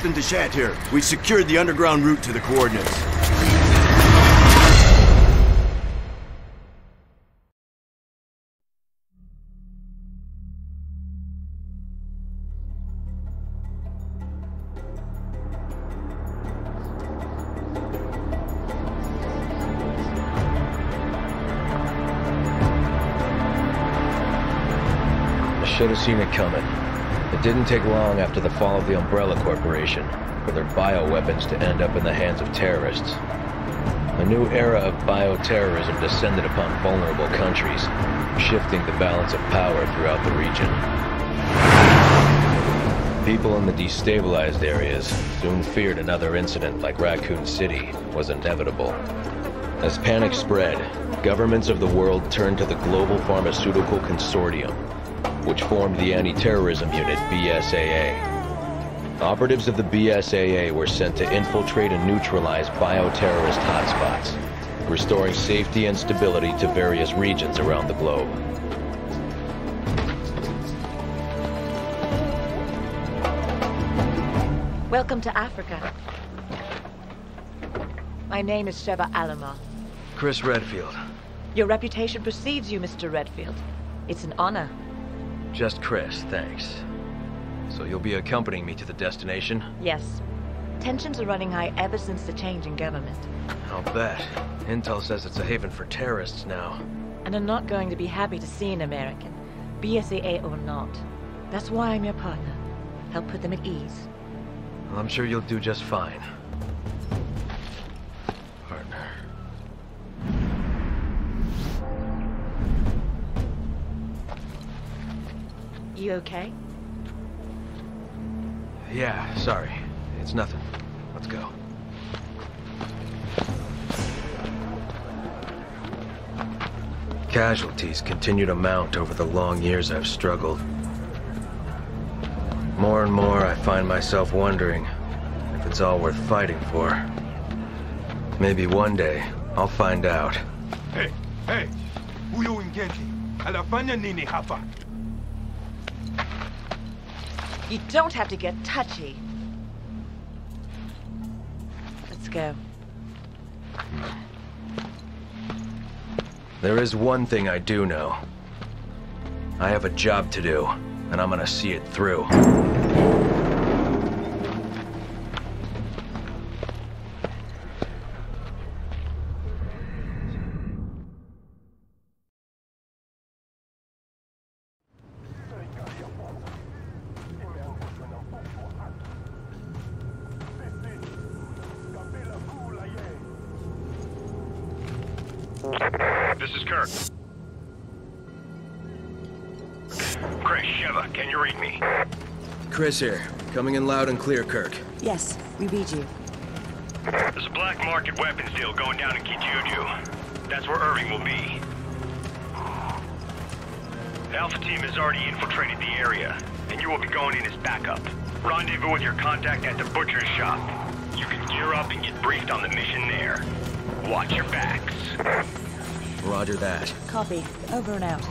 Captain Deshant here. We secured the underground route to the coordinates. Should have seen it coming. It didn't take long after the fall of the Umbrella Corporation for their bioweapons to end up in the hands of terrorists. A new era of bioterrorism descended upon vulnerable countries, shifting the balance of power throughout the region. People in the destabilized areas soon feared another incident like Raccoon City was inevitable. As panic spread, governments of the world turned to the Global Pharmaceutical Consortium, which formed the anti-terrorism unit BSAA. Operatives of the BSAA were sent to infiltrate and neutralize bioterrorist hotspots, restoring safety and stability to various regions around the globe. Welcome to Africa. My name is Sheva Alomar. Chris Redfield. Your reputation precedes you, Mr. Redfield. It's an honor. Just Chris, thanks. So you'll be accompanying me to the destination? Yes. Tensions are running high ever since the change in government. I'll bet. Intel says it's a haven for terrorists now. And I'm not going to be happy to see an American, BSAA or not. That's why I'm your partner. Help put them at ease. Well, I'm sure you'll do just fine. Partner. You okay? Yeah, sorry. It's nothing. Let's go. Casualties continue to mount over the long years I've struggled. More and more, I find myself wondering if it's all worth fighting for. Maybe one day, I'll find out. Hey! Huyo Ngenti, anafanya nini hapa? You don't have to get touchy. Let's go. There is one thing I do know. I have a job to do, and I'm gonna see it through. This is Kirk. Chris, Sheva, can you read me? Chris here. Coming in loud and clear, Kirk. Yes, we read you. There's a black market weapons deal going down in Kijuju. That's where Irving will be. The Alpha team has already infiltrated the area, and you will be going in as backup. Rendezvous with your contact at the butcher's shop. You can gear up and get briefed on the mission there. Watch your backs. Roger that. Copy. Over and out.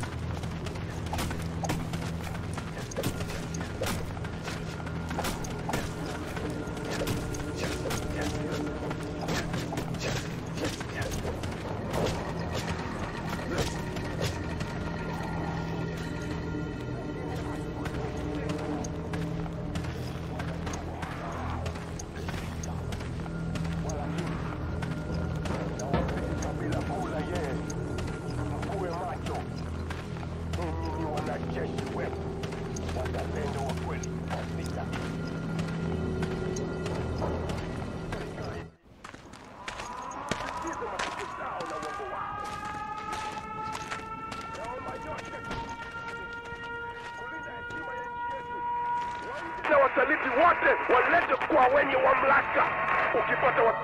Wasaliti wote walete kwa wenye mamlaka. Ukipata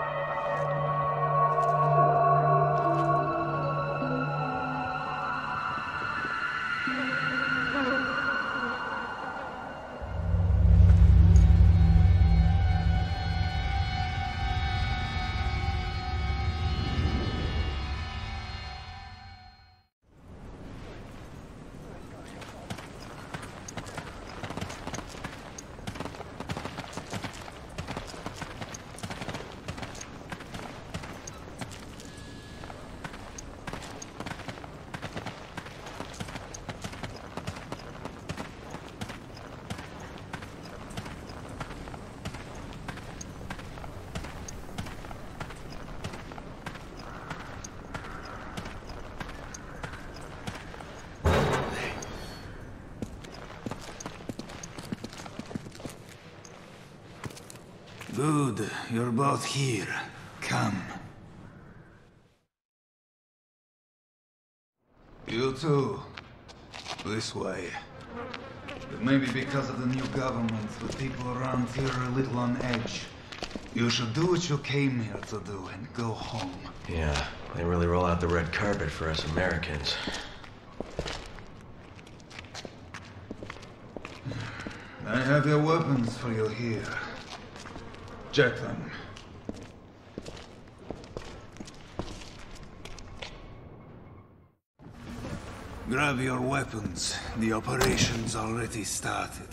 Good, you're both here. Come. You too. This way. It may be because of the new government, but people around here are a little on edge. You should do what you came here to do and go home. Yeah, they really roll out the red carpet for us Americans. I have your weapons for you here. Check them. Grab your weapons. The operation's already started.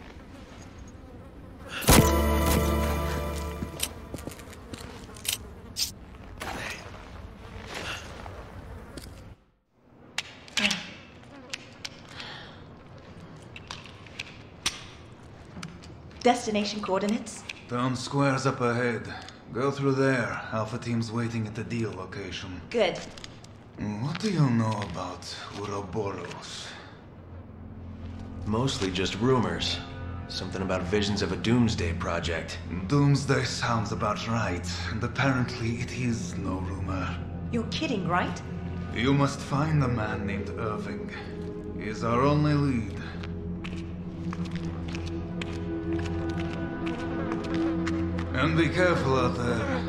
Destination coordinates? Town square's up ahead. Go through there. Alpha team's waiting at the deal location. Good. What do you know about Ouroboros? Mostly just rumors. Something about visions of a doomsday project. Doomsday sounds about right, and apparently it is no rumor. You're kidding, right? You must find a man named Irving. He is our only lead. And be careful out there.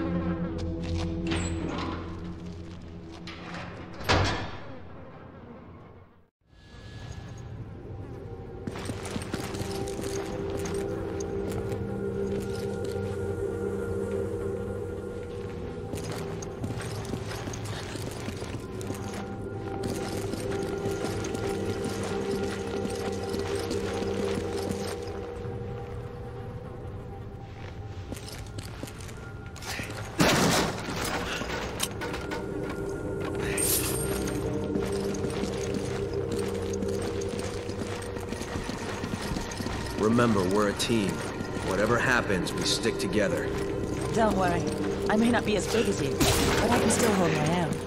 Remember, we're a team. Whatever happens, we stick together. Don't worry. I may not be as big as you, but I can still hold my own.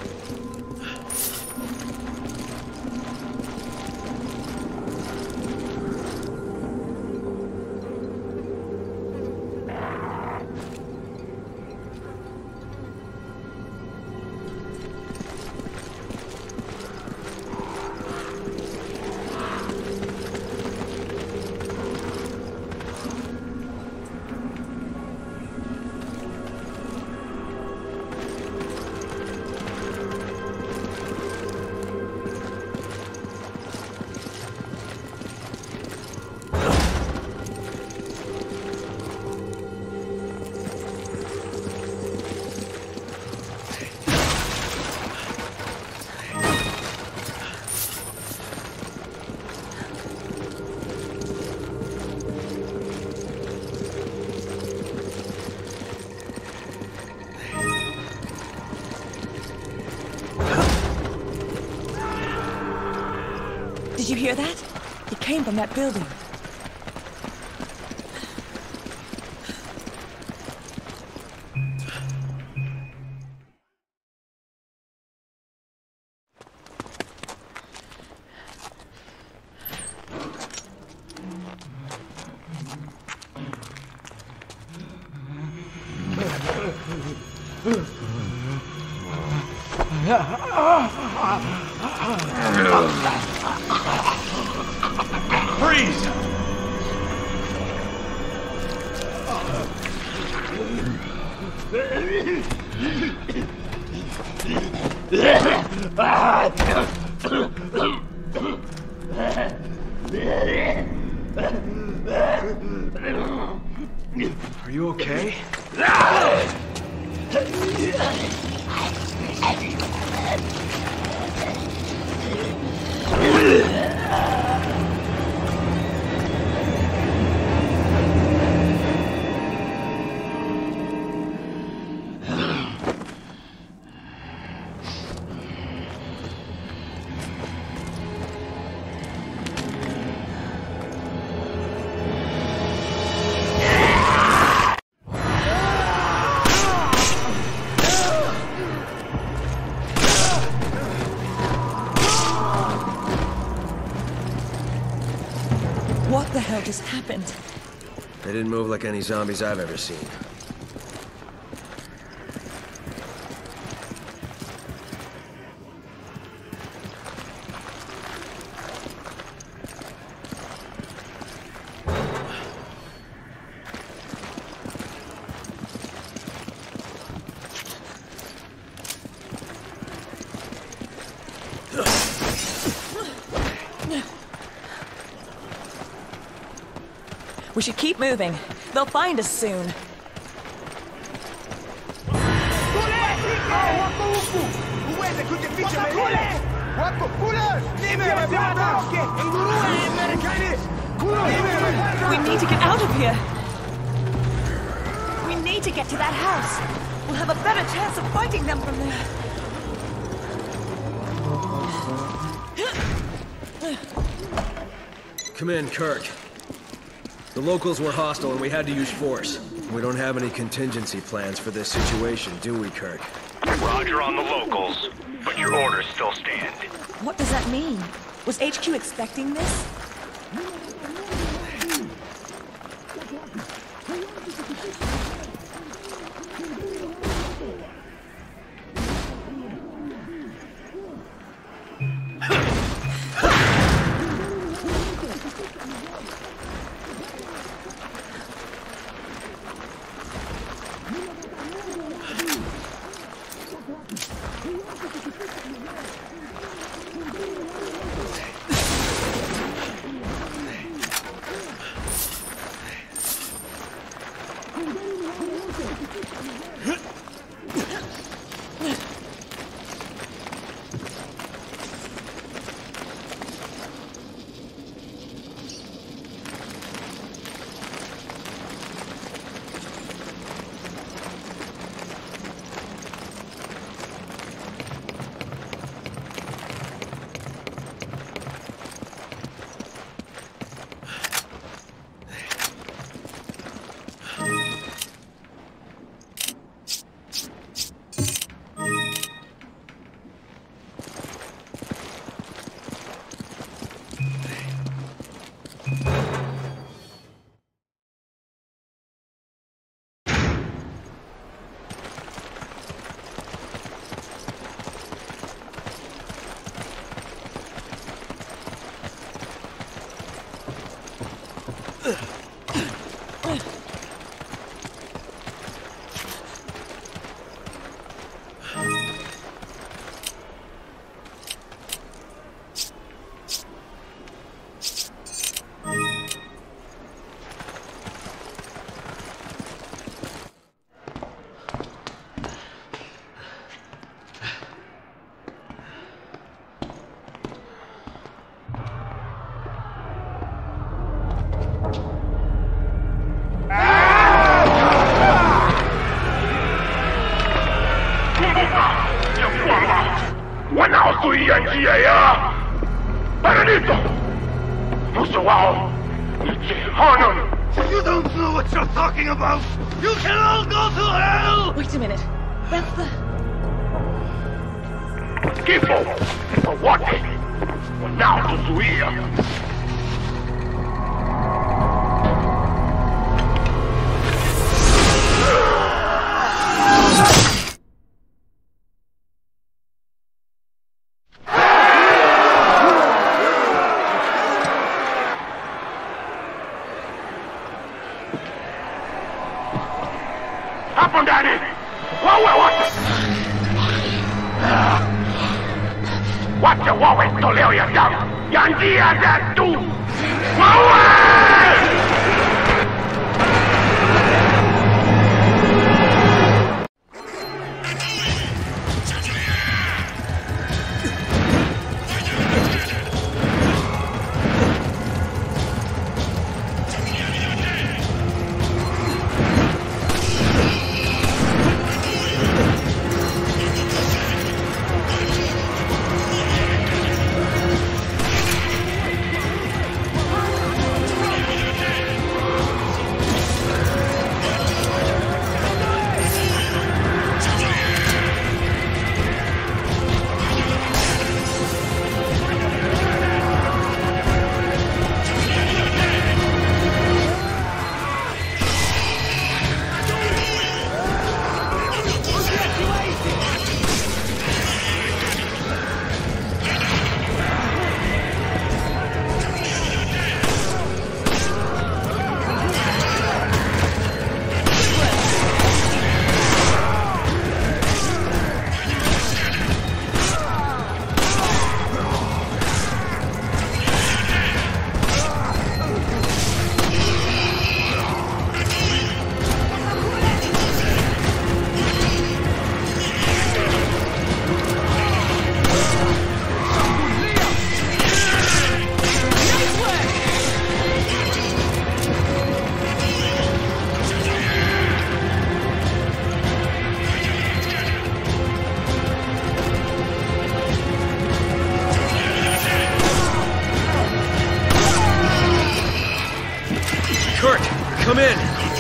Did you hear that? It came from that building. Freeze! Are you okay? What the hell just happened? They didn't move like any zombies I've ever seen. We should keep moving. They'll find us soon. We need to get out of here. We need to get to that house. We'll have a better chance of fighting them from there. Come in, Kirk. The locals were hostile and we had to use force. We don't have any contingency plans for this situation, do we, Kirk? Roger on the locals, but your orders still stand. What does that mean? Was HQ expecting this? You don't know what you're talking about! You can all go to hell! Wait a minute. That's the... Schifo! For what? Now to Zuia! Hapo ndani! Wawe wote! Wacha wawe toleo ya damu ya njia zetu! Wawe!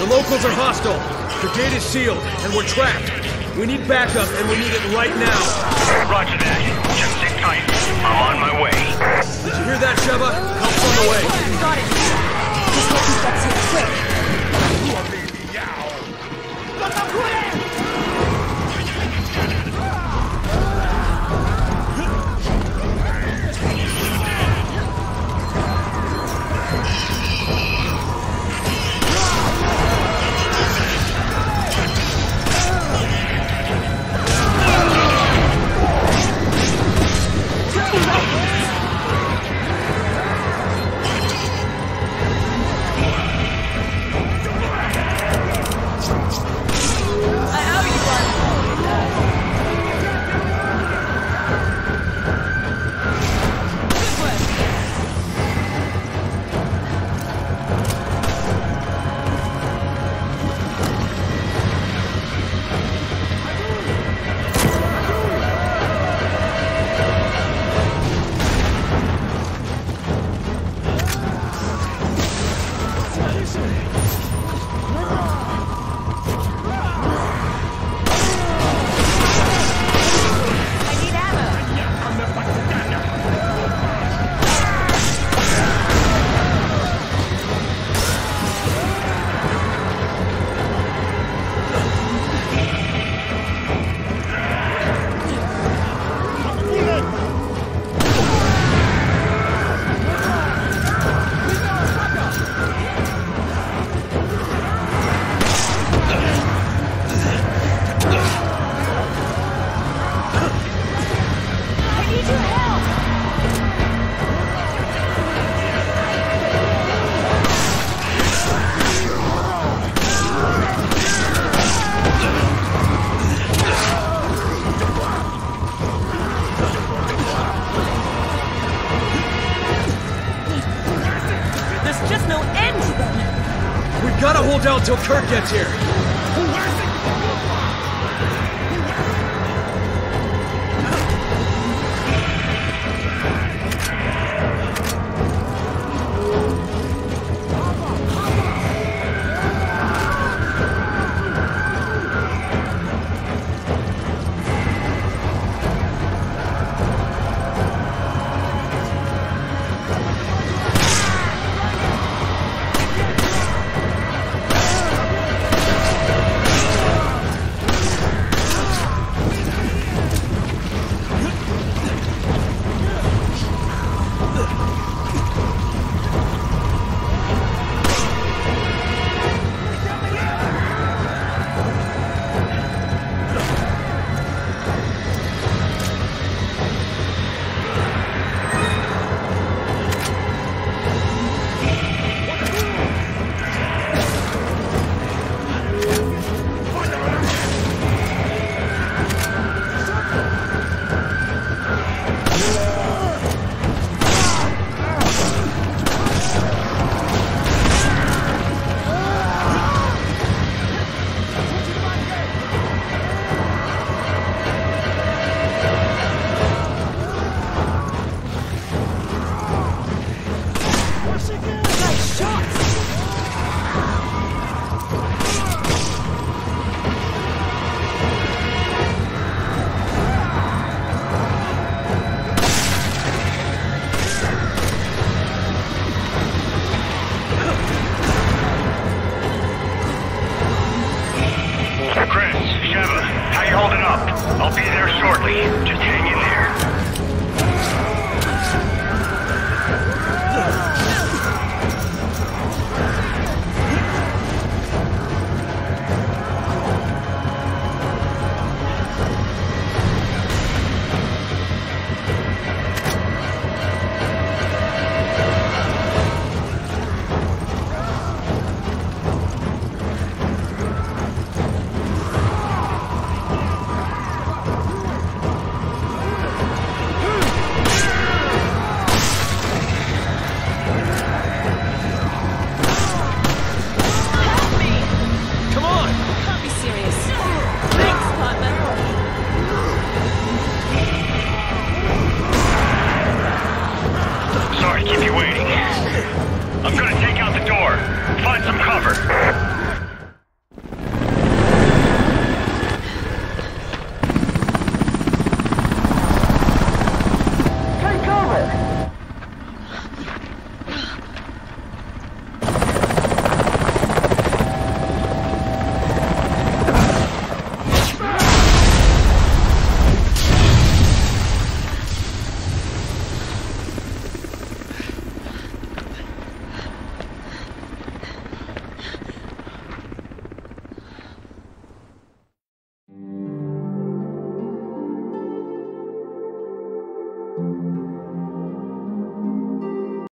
The locals are hostile. The gate is sealed, and we're trapped. We need backup, and we need it right now. Roger that. Just sit tight. I'm on my way. Did you hear that, Sheva? Help's on the way. Got it. Just hope he gets here quick. Gotta hold out till Kurt gets here. I'll be there shortly. Just hang in there. Sorry to keep you waiting. I'm gonna take out the door. Find some cover.